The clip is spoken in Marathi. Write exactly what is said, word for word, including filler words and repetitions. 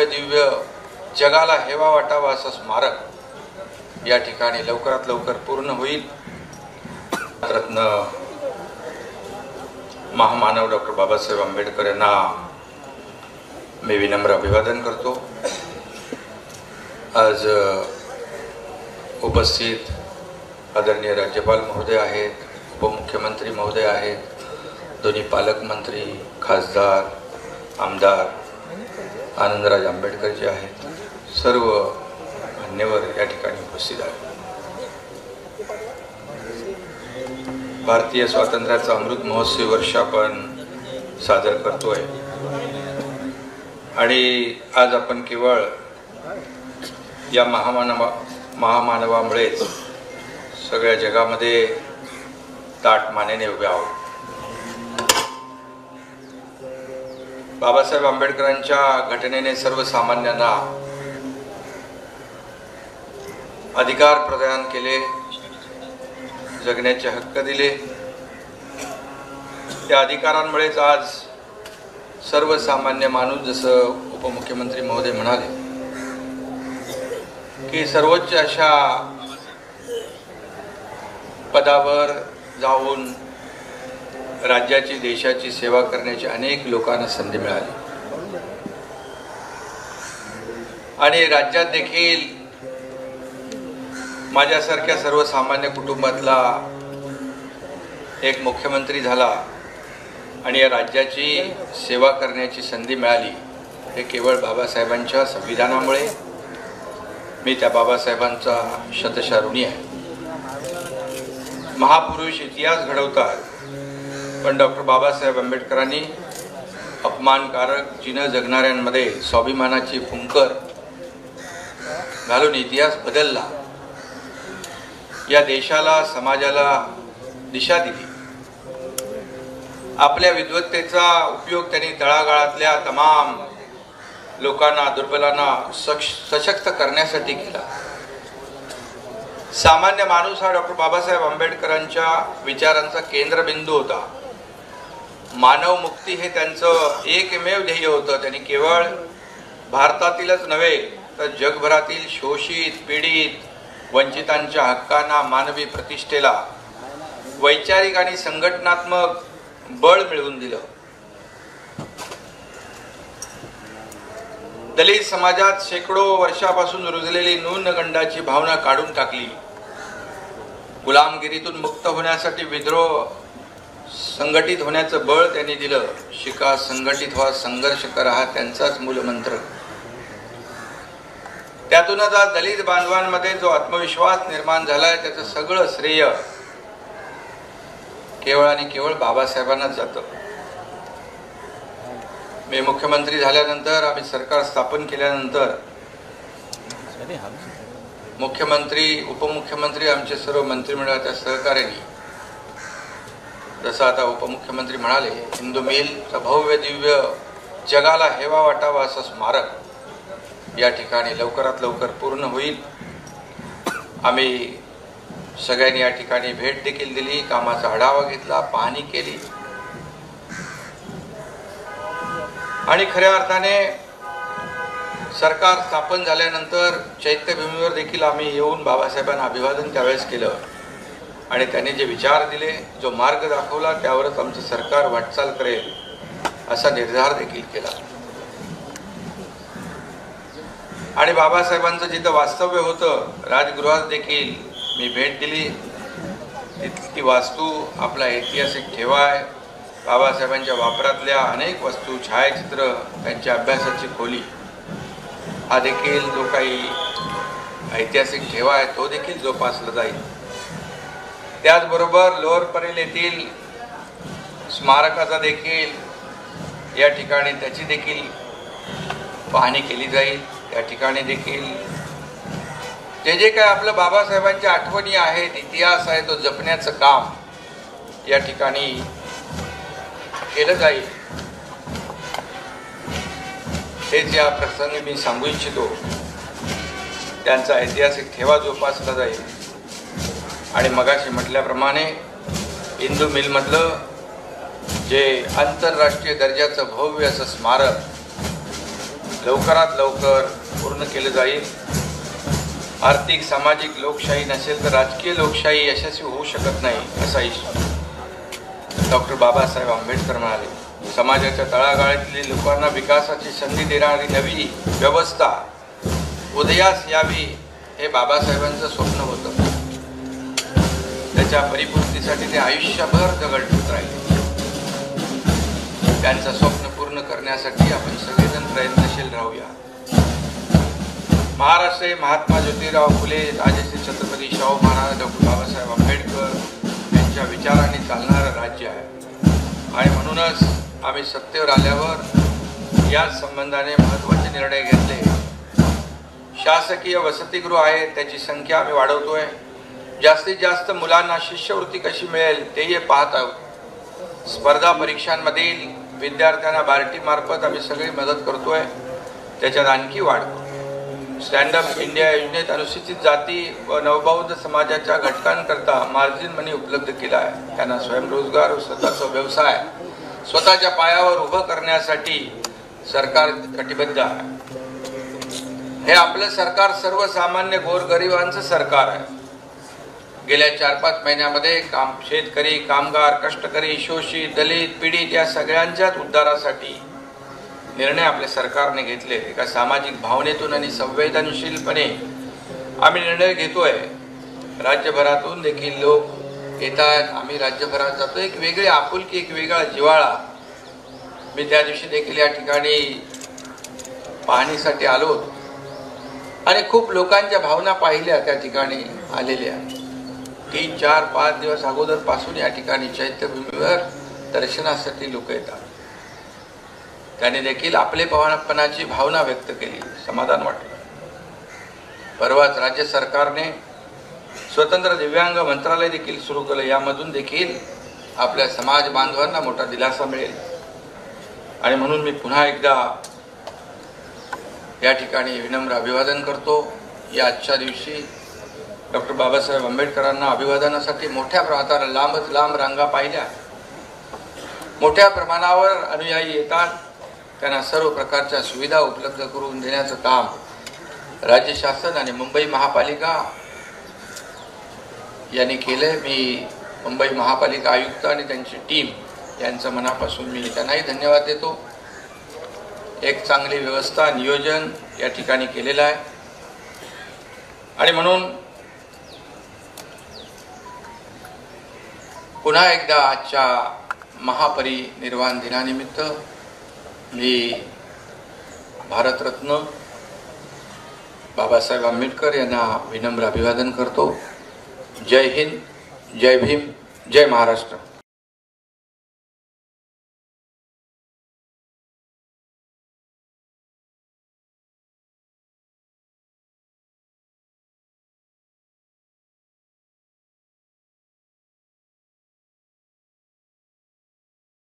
भव्य दिव्य जगाला हेवा वाटावा असं स्मारक या ठिकाणी लवकरात लवकर पूर्ण होईल। रत्न महामानव डॉक्टर बाबासाहेब आंबेडकर यांना मी विनम्र अभिवादन करतो। आज उपस्थित आदरणीय राज्यपाल महोदय आहेत, उपमुख्यमंत्री महोदय आहेत, दोन्ही पालकमंत्री, खासदार, आमदार आनंदराज आंबेडकरजी आहेत, सर्व मान्यवर या ठिकाणी उपस्थित आहेत। भारतीय स्वातंत्र्याचा अमृत महोत्सव वर्ष आपण साजर करतोय आणि आज आपण केवळ या महामानवा महामानवामुळेच सगळ्या जगामध्ये ताठ मानेने उभे आहोत। बाबासाहेब आंबेडकरांच्या घटनेने सर्वसामान्यांना अधिकार प्रदान केले, जगण्याचे हक्क दिले। त्या अधिकारांमुळेच आज सर्वसामान्य माणूस, जसं उपमुख्यमंत्री महोदय म्हणाले की सर्वोच्च अशा पदावर जाऊन राज्याची, देशाची सेवा करण्याची अनेक लोकांना संधी मिळाली आणि राज्यात देखील माझ्यासारख्या सर्वसामान्य कुटुंबातला एक मुख्यमंत्री झाला आणि या राज्याची सेवा करण्याची संधी मिळाली। हे केवळ बाबासाहेबांच्या संविधानामुळे। मी त्या बाबासाहेबांचा शतशः ऋणी आहे। महापुरुष इतिहास घडवतात, पण डॉक्टर बाबासाहेब आंबेडकरांनी अपमानकारक चिन्ह जगणाऱ्यांमध्ये स्वाभिमानाची फुंकर घालून इतिहास बदलला, या देशाला, समाजाला दिशा दिली। आपल्या विद्वत्तेचा उपयोग त्यांनी तळागाळातल्या तमाम लोकांना, दुर्बलांना सशक्त करण्यासाठी केला। सामान्य माणूस हा डॉक्टर बाबासाहेब आंबेडकरांच्या विचारांचा केंद्रबिंदू होता। मानव मुक्ती हे त्यांचं एकमेव ध्येय होतं। त्यांनी केवळ भारतातीलच नव्हे तर जगभरातील शोषित, पीडित, वंचितांच्या हक्कांना, मानवी प्रतिष्ठेला वैचारिक आणि संघटनात्मक बळ मिळवून दिलं। दलित समाजात शेकडो वर्षापासून रुजलेली न्यूनगंडाची भावना काढून टाकली। गुलामगिरीतून मुक्त होण्यासाठी विद्रोह संघटित होण्याचं बळ त्यांनी दिलं। शिका, संघटित व्हा, संघर्ष करा हा त्यांचाच मूलमंत्र। त्यातूनच आज दलित बांधवांमध्ये जो आत्मविश्वास निर्माण झालाय त्याचं सगळं श्रेय केवळ आणि केवळ बाबासाहेबांनाच जातं। मी मुख्यमंत्री झाल्यानंतर, आम्ही सरकार स्थापन केल्यानंतर मुख्यमंत्री, उपमुख्यमंत्री, आमचे सर्व मंत्रिमंडळाच्या सहकार्याने, जसं आता उपमुख्यमंत्री म्हणाले, हिंदू मिलचं भव्य दिव्य जगाला हेवा वाटावा असं स्मारक या ठिकाणी लवकरात लवकर पूर्ण होईल। आम्ही सगळ्यांनी या ठिकाणी भेट देखील दिली, कामाचा आढावा घेतला, पाहणी केली आणि खऱ्या अर्थाने सरकार स्थापन झाल्यानंतर चैत्यभूमीवर देखील आम्ही येऊन बाबासाहेबांना अभिवादन त्यावेळेस केलं आणि त्यांनी जे विचार दिले, जो मार्ग दाखवला, त्यावरच आमचं सरकार वाटचाल करेल असा निर्धार देखील केला। आणि बाबासाहेबांचं जिथं वास्तव्य होतं राजगृहात देखील मी भेट दिली। तिथली वास्तू आपला ऐतिहासिक ठेवा आहे। बाबासाहेबांच्या वापरातल्या अनेक वस्तू, छायाचित्र, त्यांच्या अभ्यासाची खोली हा देखील जो काही ऐतिहासिक ठेवा आहे तो देखील जोपासला जाईल। त्याचबरोबर लोअर परेल येथील स्मारकाचा देखील या ठिकाणी त्याची देखील पाहणी केली जाईल। त्या ठिकाणी देखील जे जे काय आपलं बाबासाहेबांच्या आठवणी आहेत, इतिहास आहे, तो जपण्याचं काम या ठिकाणी केलं जाईल। हेच या प्रसंगी मी सांगू इच्छितो। त्यांचा ऐतिहासिक ठेवा जोपासला जाईल आणि मगाशी म्हटल्याप्रमाणे हिंदू मिलमधलं जे आंतरराष्ट्रीय दर्जाचं भव्य असं स्मारक लवकरात लवकर पूर्ण केलं जाईल. आर्थिक सामाजिक लोकशाही नसेल तर राजकीय लोकशाही यशस्वी होऊ शकत नाही असा इशारा डॉक्टर बाबासाहेब आंबेडकर म्हणाले. समाजाच्या तळागाळातील लोकांना विकासाची संधी देणारी नवी व्यवस्था उदयास यावी हे बाबासाहेबांचं स्वप्न होतं. त्याच्या परिपूर्तीसाठी ते आयुष्यभर झगडत राहिले. त्यांचं स्वप्न पूर्ण करण्यासाठी आपण सगळेजण प्रयत्नशील राहूया. महाराष्ट्र हे महात्मा ज्योतिराव फुले, राजश्री छत्रपती शाहू महाराज, डॉक्टर बाबासाहेब आंबेडकर यांच्या विचारांनी चालणारं राज्य आहे. आणि म्हणूनच आम्ही सत्तेवर आल्यावर याच संबंधाने महत्त्वाचे निर्णय घेतले. शासकीय वसतिगृह आहे त्याची संख्या आम्ही वाढवतोय. जास्तीत जास्त मुलांना शिष्यवृत्ती कशी मिळेल तेही पाहत आहोत. स्पर्धा परीक्षांमधील विद्यार्थ्यांना बार्टी मार्फत आम्ही सगळी मदत करतोय. त्याच्यात आणखी वाढ. स्टँडअप इंडिया योजनेत अनुसूचित जाती व नवबौद्ध समाजाच्या घटकांकरता मार्जिन मनी उपलब्ध केला आहे. त्यांना स्वयंरोजगार व स्वतःचा व्यवसाय स्वतःच्या पायावर उभं करण्यासाठी सरकार कटिबद्ध आहे. हे आपलं सरकार सर्वसामान्य गोरगरिबांचं सरकार आहे. गेल्या चार पाच महिन्यामध्ये काम शेतकरी, कामगार, कष्टकरी, शोषित, दलित, पीडित या सगळ्यांच्याच उद्धारासाठी निर्णय आपल्या सरकारने घेतले. एका सामाजिक भावनेतून आणि संवेदनशीलपणे आम्ही निर्णय घेतोय. राज्यभरातून देखील लोक येतात. आम्ही राज्यभरात जातो. एक वेगळी आपुलकी, एक वेगळा जिव्हाळा. मी त्या दिवशी देखील या ठिकाणी पाहणीसाठी आलो आणि खूप लोकांच्या भावना पाहिल्या त्या ठिकाणी आलेल्या. तीन चार पाच दिवस अगोदरपासून या ठिकाणी चैत्यभूमीवर दर्शनासाठी लोक येतात. त्याने देखील आपलेपणाची भावना व्यक्त केली. समाधान वाटलं. परवाच राज्य सरकारने स्वतंत्र दिव्यांग मंत्रालय देखील सुरू केलं. यामधून देखील आपल्या समाज बांधवांना मोठा दिलासा मिळेल. आणि म्हणून मी पुन्हा एकदा या ठिकाणी विनम्र अभिवादन करतो. या आजच्या दिवशी डॉक्टर बाबासाहेब आंबेडकरांना अभिवादनासाठी मोठ्या प्रमाणात लांबच लांब रांगा पाहिल्या. मोठ्या प्रमाणावर अनुयायी येतात. त्यांना सर्व प्रकारच्या सुविधा उपलब्ध करून देण्याचं काम राज्य शासन आणि मुंबई महापालिका यांनी केले. मी मुंबई महापालिका आयुक्त आणि त्यांची टीम यांचं मनापासून मी त्यांनाही धन्यवाद देतो. एक चांगली व्यवस्था, नियोजन या ठिकाणी केलेलं आहे. आणि म्हणून पुन्हा एकदा आजच्या महापरिनिर्वाण दिनानिमित्त मी भारतरत्न बाबासाहेब आंबेडकर यांना विनम्र अभिवादन करतो. जय हिंद, जय भीम, जय महाराष्ट्र.